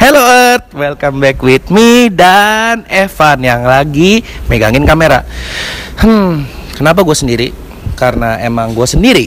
Hello Earth, welcome back with me dan Evan yang lagi megangin kamera. Kenapa gue sendiri? Karena emang gue sendiri.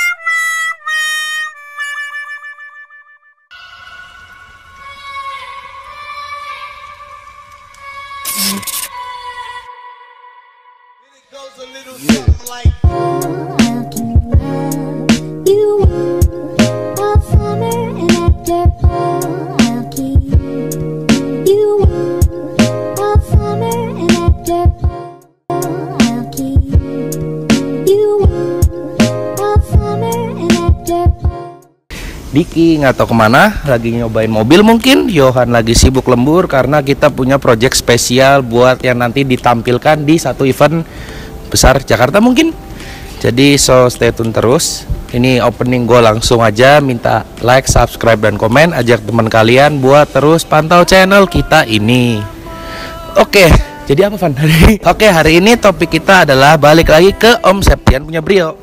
Diki nggak tahu kemana, lagi nyobain mobil mungkin. Johan lagi sibuk lembur karena kita punya project spesial buat yang nanti ditampilkan di satu event besar Jakarta mungkin. Jadi so stay tune terus. Ini opening gue langsung aja minta like, subscribe, dan komen. Ajak teman kalian buat terus pantau channel kita ini. Oke, jadi apa Van? Oke, hari ini topik kita adalah balik lagi ke Om Septian punya Brio.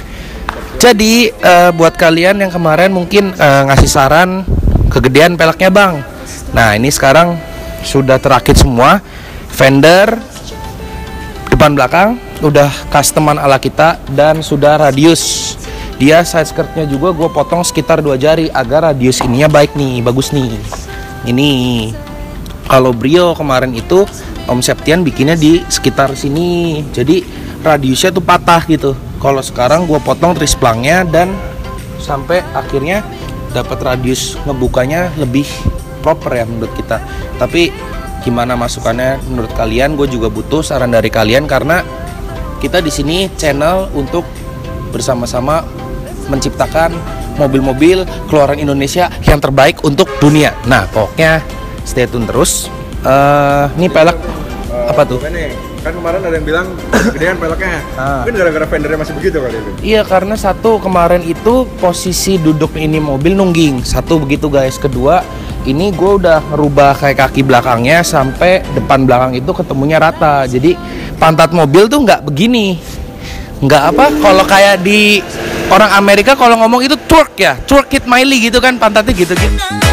Jadi buat kalian yang kemarin mungkin ngasih saran kegedean peleknya bang. Nah ini sekarang sudah terakit semua. Fender depan belakang udah customan ala kita dan sudah radius. Dia side skirtnya juga gue potong sekitar 2 jari agar radius ininya baik nih, bagus nih. Ini kalau Brio kemarin itu Om Septian bikinnya di sekitar sini. Jadi radiusnya tuh patah gitu. Kalau sekarang gue potong trisplangnya dan sampai akhirnya dapat radius ngebukanya lebih proper ya menurut kita. Tapi gimana masukannya menurut kalian? Gue juga butuh saran dari kalian karena kita di sini channel untuk bersama-sama menciptakan mobil-mobil keluaran Indonesia yang terbaik untuk dunia. Nah pokoknya stay tune terus. Ini pelek apa tuh? Kan kemarin ada yang bilang gedean peleknya. Mungkin gara-gara Fendernya masih begitu kali itu. Iya, karena satu kemarin itu posisi duduk ini mobil nungging. Satu begitu guys. Kedua, ini gue udah ngerubah kayak kaki belakangnya sampai depan belakang itu ketemunya rata. Jadi pantat mobil tuh nggak begini. Nggak apa, kalau kayak di orang Amerika kalau ngomong itu twerk ya. Twerk it Miley gitu kan, pantatnya gitu-gitu.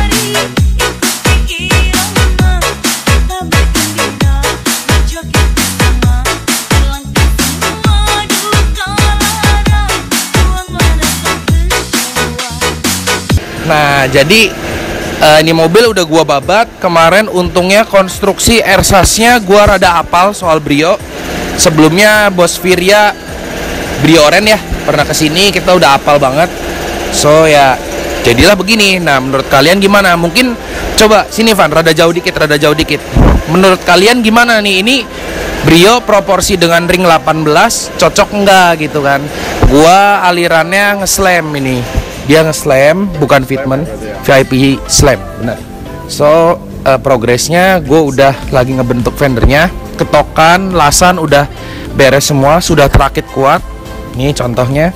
Nah jadi ini mobil udah gua babat. Kemarin untungnya konstruksi ersasnya gua rada apal soal Brio. Sebelumnya Bos Virya Brio Oren ya pernah kesini, kita udah apal banget. So ya jadilah begini. Nah menurut kalian gimana? Mungkin coba sini Van, rada jauh dikit. Menurut kalian gimana nih? Ini Brio proporsi dengan ring 18 cocok enggak gitu kan? Gua alirannya nge-slam ini. Dia nge-slam, bukan fitment, VIP slam, benar. So, progresnya gue udah lagi ngebentuk fendernya. Ketokan, lasan udah beres semua, sudah terakit kuat. Ini contohnya.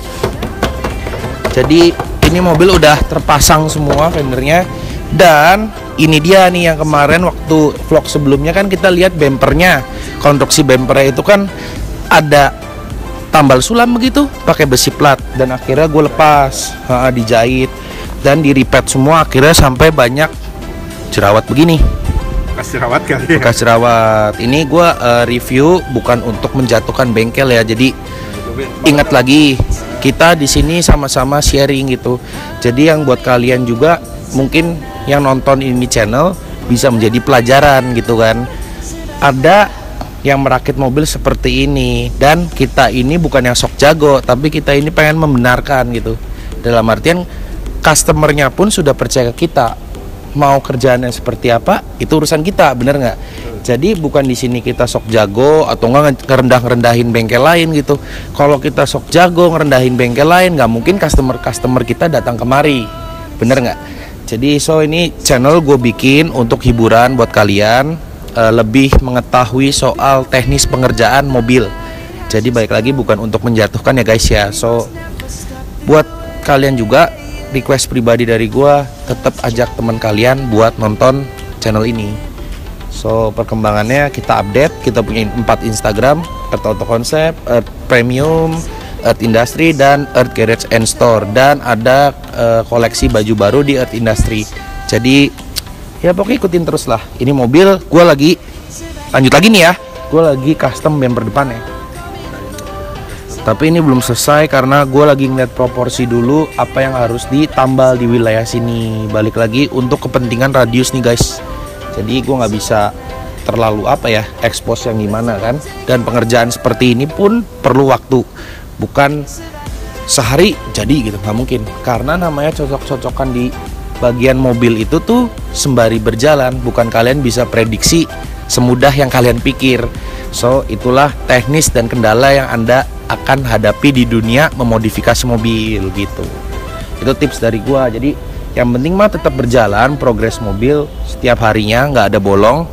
Jadi, ini mobil udah terpasang semua fendernya. Dan, ini dia nih yang kemarin waktu vlog sebelumnya kan kita lihat bempernya. Konstruksi bempernya itu kan ada tambal sulam begitu pakai besi plat dan akhirnya gue lepas, dijahit dan di repat semua, akhirnya sampai banyak jerawat begini. Bekas jerawat kali ya? Bekas jerawat. Ini gue review bukan untuk menjatuhkan bengkel ya, jadi ingat lagi kita di sini sama-sama sharing gitu. Jadi yang buat kalian juga mungkin yang nonton ini channel bisa menjadi pelajaran gitu kan. Ada yang merakit mobil seperti ini dan kita ini bukan yang sok jago, tapi kita ini pengen membenarkan gitu. Dalam artian customernya pun sudah percaya ke kita. Mau kerjaannya seperti apa itu urusan kita, bener nggak? Jadi bukan di sini kita sok jago atau nggak ngerendahin bengkel lain gitu. Kalau kita sok jago ngerendahin bengkel lain, nggak mungkin customer kita datang kemari, bener nggak? Jadi so ini channel gue bikin untuk hiburan buat kalian. Lebih mengetahui soal teknis pengerjaan mobil. Jadi balik lagi bukan untuk menjatuhkan ya guys ya. So buat kalian juga request pribadi dari gua, tetap ajak teman kalian buat nonton channel ini. So perkembangannya kita update. Kita punya 4 Instagram, Earth Auto Concept, Earth Premium, Earth Industry, dan Earth Garage and Store. Dan ada koleksi baju baru di Earth Industry. Jadi Ya pokoknya ikutin terus lah. Ini mobil gue lagi lanjut lagi nih ya. Gue lagi custom bumper depannya. Tapi ini belum selesai karena gue lagi ngeliat proporsi dulu apa yang harus ditambal di wilayah sini. Balik lagi untuk kepentingan radius nih guys. Jadi gue nggak bisa terlalu expose yang gimana kan. Dan pengerjaan seperti ini pun perlu waktu. Bukan sehari jadi gitu, nggak mungkin. Karena namanya cocok-cocokan di bagian mobil itu tuh sembari berjalan, bukan kalian bisa prediksi semudah yang kalian pikir. So itulah teknis dan kendala yang Anda akan hadapi di dunia memodifikasi mobil gitu. Itu tips dari gua. Jadi yang penting mah tetap berjalan progres mobil setiap harinya, nggak ada bolong.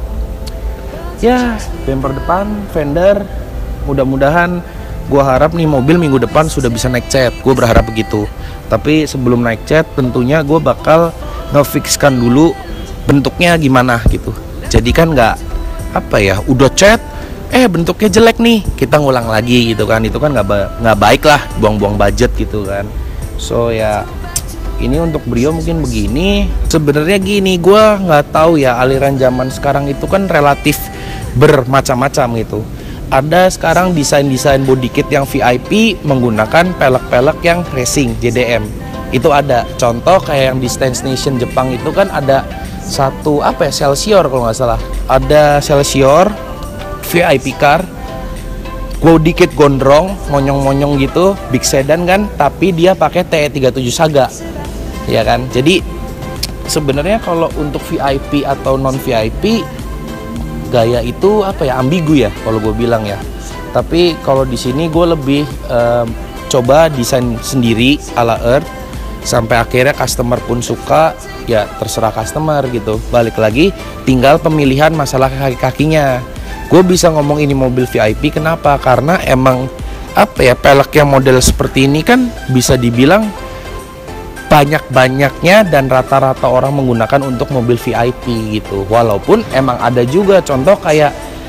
Ya bumper depan, fender, mudah-mudahan gua harap nih mobil minggu depan sudah bisa naik cat. Gua berharap begitu. Tapi sebelum naik cat tentunya gue bakal ngefixkan dulu bentuknya gimana gitu. Jadi kan nggak udah cat bentuknya jelek nih, kita ngulang lagi gitu kan. Itu kan nggak baik lah, buang-buang budget gitu kan. So ya ini untuk Brio mungkin begini. Sebenarnya gini, gue nggak tahu ya, aliran zaman sekarang itu kan relatif bermacam-macam gitu. Ada sekarang desain-desain body kit yang VIP menggunakan pelek-pelek yang racing JDM. Itu ada contoh kayak yang di Stance Nation Jepang itu kan ada satu Celsior kalau nggak salah. Ada Celsior VIP car, body kit gondrong, monyong-monyong gitu, big sedan kan, tapi dia pakai TE37 Saga. Ya kan? Jadi sebenarnya kalau untuk VIP atau non VIP gaya itu ambigu ya kalau gue bilang ya. Tapi kalau di sini gue lebih coba desain sendiri ala Earth sampai akhirnya customer pun suka, ya terserah customer gitu. Balik lagi tinggal pemilihan masalah kaki-kakinya. Gue bisa ngomong ini mobil VIP kenapa? Karena emang pelek yang model seperti ini kan bisa dibilang banyak-banyaknya dan rata-rata orang menggunakan untuk mobil VIP gitu. Walaupun emang ada juga contoh kayak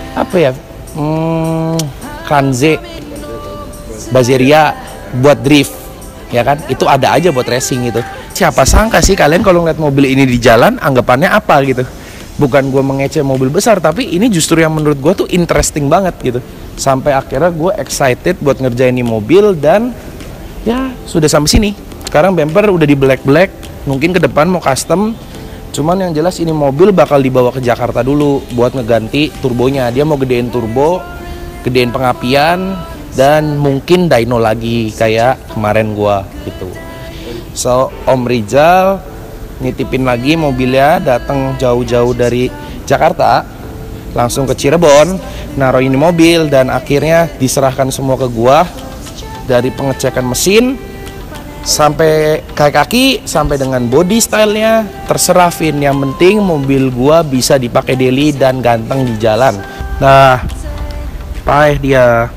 Kanze, Bazeria buat drift ya kan, itu ada aja buat racing gitu. Siapa sangka sih kalian kalau ngeliat mobil ini di jalan anggapannya apa gitu. Bukan gue mengeceh mobil besar, tapi ini justru yang menurut gue tuh interesting banget gitu. Sampai akhirnya gue excited buat ngerjain ini mobil dan ya sudah sampai sini. Sekarang bumper udah di black, mungkin ke depan mau custom. Cuman yang jelas ini mobil bakal dibawa ke Jakarta dulu buat ngeganti turbonya. Dia mau gedein turbo, gedein pengapian, dan mungkin dyno lagi kayak kemarin gua gitu. So Om Rizal nitipin lagi mobilnya, datang jauh-jauh dari Jakarta langsung ke Cirebon, naruh ini mobil dan akhirnya diserahkan semua ke gua. Dari pengecekan mesin sampai kaki sampai dengan body stylenya terserah Vin, yang penting mobil gua bisa dipakai daily dan ganteng di jalan. Nah paeh dia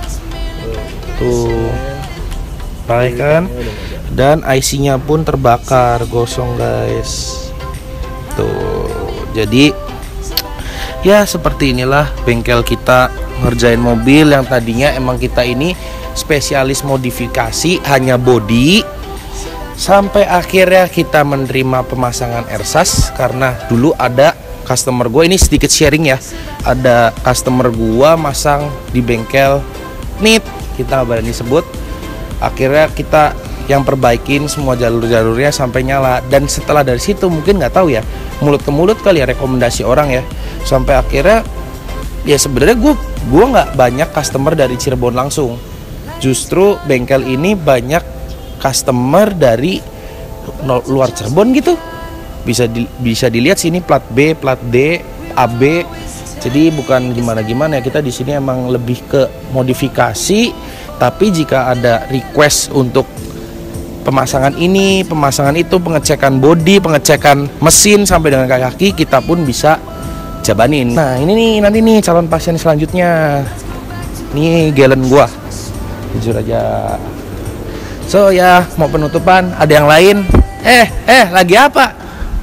tuh, paeh kan, dan IC nya pun terbakar gosong guys tuh. Jadi ya seperti inilah bengkel kita ngerjain mobil yang tadinya emang kita ini spesialis modifikasi hanya body, sampai akhirnya kita menerima pemasangan ersas. Karena dulu ada customer gue, ini sedikit sharing ya, ada customer gue masang di bengkel NIT, kita nggak berani sebut. Akhirnya kita yang perbaikin semua jalur-jalurnya sampai nyala, dan setelah dari situ mungkin nggak tahu ya, mulut ke mulut kali ya, rekomendasi orang ya, sampai akhirnya ya sebenarnya gue nggak banyak customer dari Cirebon langsung. Justru bengkel ini banyak customer dari luar Cirebon gitu. Bisa dilihat sini plat B, plat D, AB. Jadi bukan gimana-gimana ya, kita di sini emang lebih ke modifikasi. Tapi jika ada request untuk pemasangan ini, pemasangan itu, pengecekan body, pengecekan mesin sampai dengan kaki, kita pun bisa jabanin. Nah, ini nih nanti nih calon pasien selanjutnya. Nih galen gua. Jujur aja. So ya mau penutupan, ada yang lain? Lagi apa?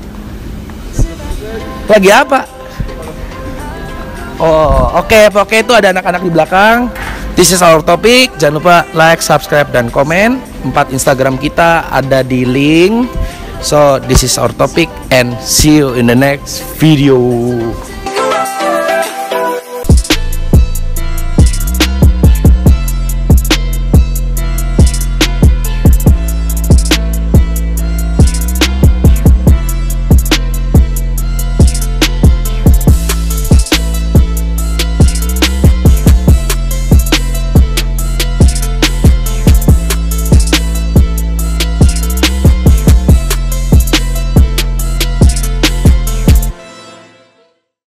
Lagi apa? Oh oke itu ada anak-anak di belakang. This is our topic. Jangan lupa like, subscribe, dan komen. 4 Instagram kita ada di link. So this is our topic and see you in the next video.